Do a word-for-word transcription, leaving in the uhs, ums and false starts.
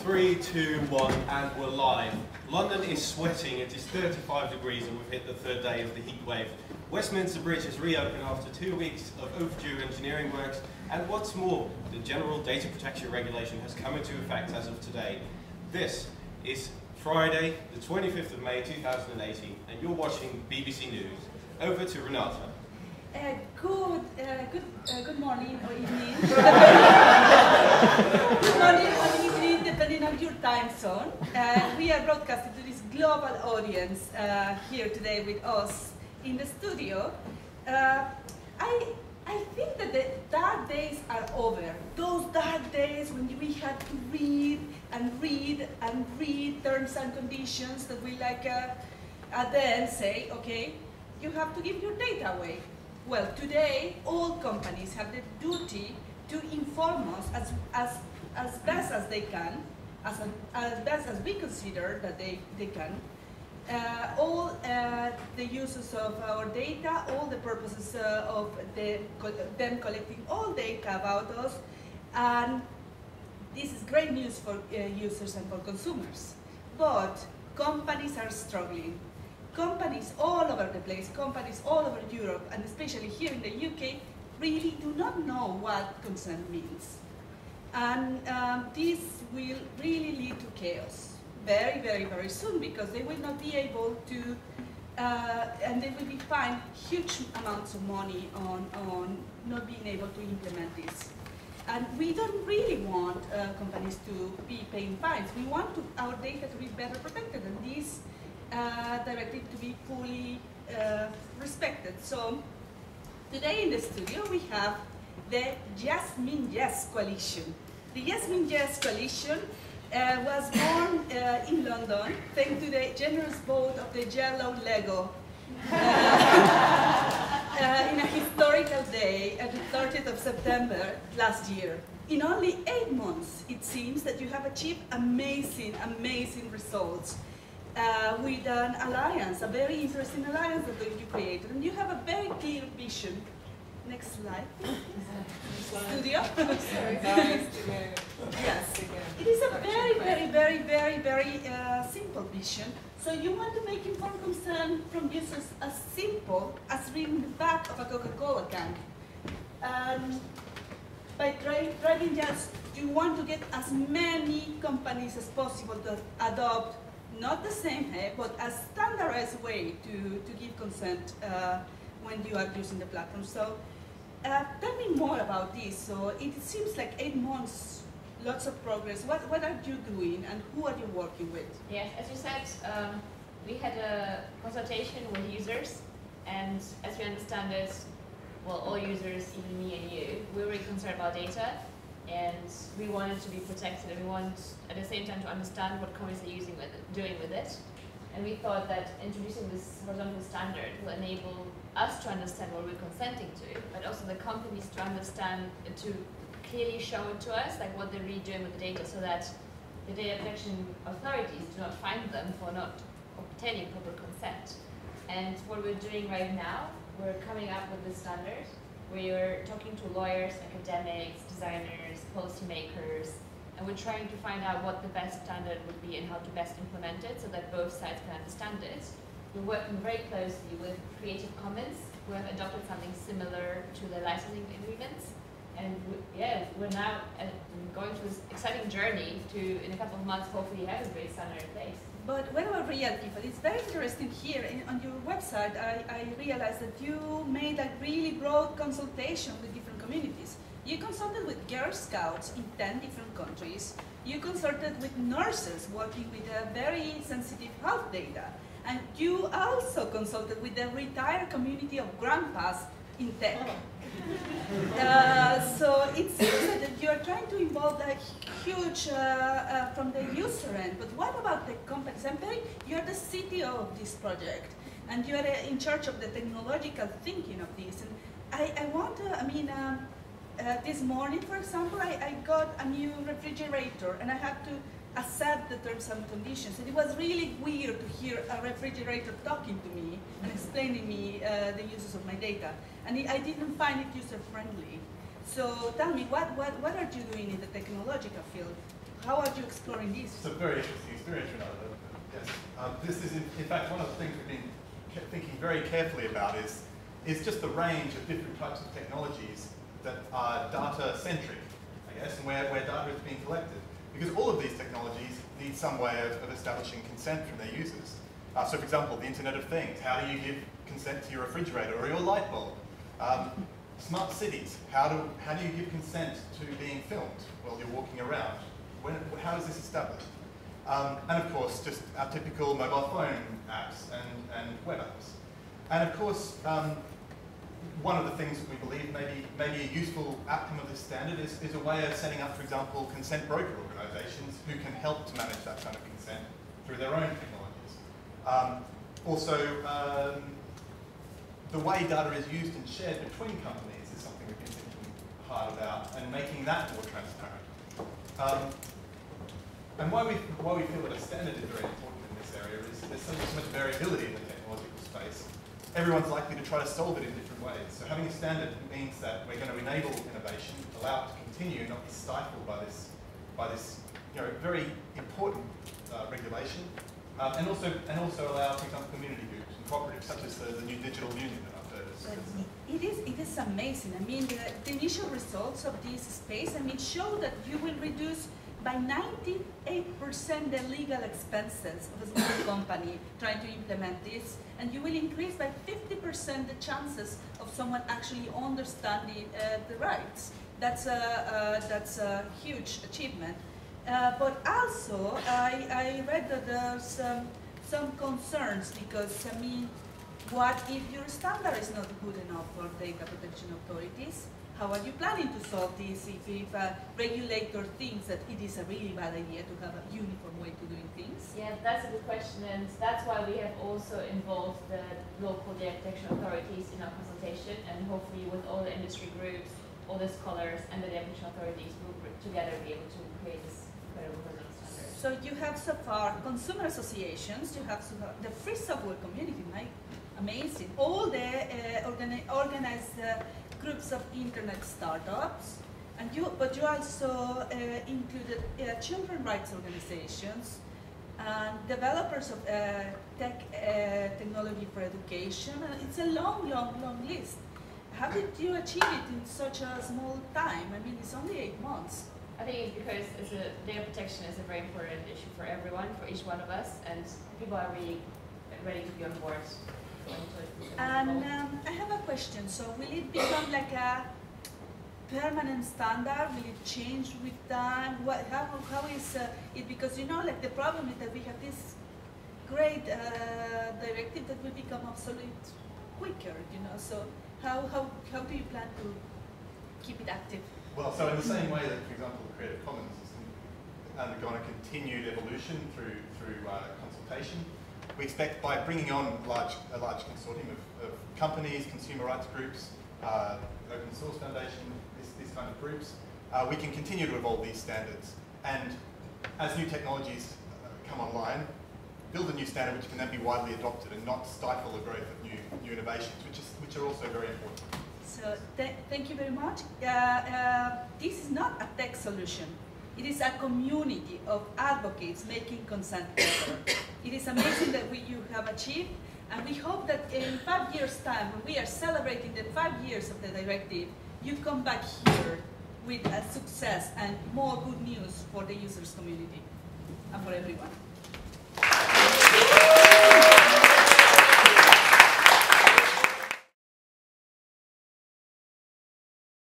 Three, two, one, and we're live. London is sweating, it is thirty-five degrees and we've hit the third day of the heat wave. Westminster Bridge has reopened after two weeks of overdue engineering works, and what's more, the General Data Protection Regulation has come into effect as of today. This is Friday, the twenty-fifth of May two thousand eighteen, and you're watching B B C News. Over to Renata. Uh, good, uh, good, uh, good morning or evening. Good morning or evening, depending on your time zone. Uh, we are broadcasting to this global audience uh, here today with us in the studio. Uh, I, I think that the dark days are over. Those dark days when we had to read and read and read terms and conditions that we like uh, at the end say, okay, you have to give your data away. Well, today, all companies have the duty to inform us as, as, as best as they can, as, a, as best as we consider that they, they can, uh, all uh, the uses of our data, all the purposes uh, of the, them collecting all data about us, and this is great news for uh, users and for consumers. But companies are struggling. Companies all over the place, companies all over Europe, and especially here in the U K, really do not know what consent means. And um, this will really lead to chaos very, very, very soon, because they will not be able to, uh, and they will be fined huge amounts of money on, on not being able to implement this. And we don't really want uh, companies to be paying fines. We want to, our data to be better protected, and this Uh, directive to be fully uh, respected. So today in the studio we have the Yes Mean Yes Coalition. The Yes Mean Yes Coalition uh, was born uh, in London thanks to the generous vote of the yellow Lego uh, uh, in a historical day at the thirtieth of September last year. In only eight months it seems that you have achieved amazing, amazing results. Uh, with an alliance, a very interesting alliance that you created, and you have a very clear vision. Next slide. Studio. Yes. It is a very, very, very, very, very uh, simple vision. So you want to make informed consent from users as simple as reading the back of a Coca-Cola can. Um, by driving just, you want to get as many companies as possible to adopt not the same way, but a standardized way to, to give consent uh, when you are using the platform. So uh, tell me more about this. So it seems like eight months, lots of progress. What, what are you doing and who are you working with? Yes, as you said, um, we had a consultation with users, and as we understand it, well, all users, even me and you, we were really concerned about data, and we wanted to be protected, and we want at the same time to understand what companies are using with it, doing with it. And we thought that introducing this horizontal standard will enable us to understand what we're consenting to, but also the companies to understand, to clearly show it to us, like what they're really doing with the data, so that the data protection authorities do not fine them for not obtaining proper consent. And what we're doing right now, we're coming up with this standard. We're talking to lawyers, academics, designers, policymakers, and we're trying to find out what the best standard would be and how to best implement it so that both sides can understand it. We're working very closely with Creative Commons, who have adopted something similar to the licensing agreements. And we, yeah, we're now uh, going through this exciting journey to, in a couple of months, hopefully have a great standard in place. But what about real people? It's very interesting here in, on your website. I, I realized that you made a really broad consultation with different communities. You consulted with Girl Scouts in ten different countries. You consulted with nurses working with a very sensitive health data. And you also consulted with the retired community of grandpas in tech. Uh, so it seems that you are trying to involve a huge uh, uh, from the user end, but what about the companies? I'm very, you are the C T O of this project, and you are uh, in charge of the technological thinking of this. And I, I want to, I mean, um, uh, this morning, for example, I, I got a new refrigerator, and I had to accept the terms and conditions. And it was really weird to hear a refrigerator talking to me and explaining me uh, the uses of my data. And it, I didn't find it user-friendly. So tell me, what, what, what are you doing in the technological field? how are you exploring this? It's a very interesting experience, Renata. Yes. Um, this is, in, in fact, one of the things we've been thinking very carefully about is, is just the range of different types of technologies that are data-centric, I guess, and where, where data is being collected. Because all of these technologies need some way of, of establishing consent from their users. Uh, so, for example, the Internet of Things. How do you give consent to your refrigerator or your light bulb? Um, smart cities. How do, how do you give consent to being filmed while you're walking around? When, how is this established? Um, and of course, just our typical mobile phone apps and, and web apps. And of course, um, one of the things that we believe may be, may be a useful outcome of this standard is, is a way of setting up, for example, consent broker organisations who can help to manage that kind of consent through their own technologies. Um, also, um, the way data is used and shared between companies is something we've been thinking hard about, and making that more transparent. Um, And why we, why we feel that a standard is very important in this area is there's so much variability in the technological space. Everyone's likely to try to solve it in different ways. So having a standard means that we're going to enable innovation, allow it to continue, not be stifled by this, by this you know, very important uh, regulation, um, and, also, and also allow, for example, community groups and cooperatives such as the, the new digital union that I've heard of. It is, it is amazing. I mean, the, the initial results of this space, I mean, show that you will reduce by ninety-eight percent the legal expenses of a small company trying to implement this, and you will increase by fifty percent the chances of someone actually understanding uh, the rights. That's a, uh, that's a huge achievement. Uh, but also, I, I read that there's um, some concerns because, I mean, what if your standard is not good enough for data protection authorities? How are you planning to solve this if, if a regulator thinks that it is a really bad idea to have a uniform way to doing things? Yeah, that's a good question, and that's why we have also involved the local data protection authorities in our consultation, and hopefully with all the industry groups, all the scholars, and the data protection authorities will together be able to create this credible governance standard. So you have so far consumer associations, you have so far the free software community, right? Amazing. All the uh, organi organized uh, groups of internet startups, and you, but you also uh, included uh, children rights organizations and developers of uh, tech uh, technology for education. And it's a long, long, long list. How did you achieve it in such a small time? I mean, it's only eight months. I think it's because it's a, data protection is a very important issue for everyone, for each one of us, and people are really ready to be on board. And um, I have a question. So will it become like a permanent standard? Will it change with time? What, how, how is uh, it? Because you know, like the problem is that we have this great uh, directive that will become obsolete quicker. You know, so how how how do you plan to keep it active? Well, so in the same way that, for example, the Creative Commons has undergone a continued evolution through through uh, consultation. We expect by bringing on large, a large consortium of, of companies, consumer rights groups, uh, open source foundation, this, these kind of groups, uh, we can continue to evolve these standards. And as new technologies uh, come online, build a new standard which can then be widely adopted and not stifle the growth of new, new innovations, which, is, which are also very important. So th thank you very much. Uh, uh, this is not a tech solution. It is a community of advocates making consent better. It is amazing that we, you have achieved, and we hope that in five years' time, when we are celebrating the five years of the directive, you come back here with a success and more good news for the users community and for everyone.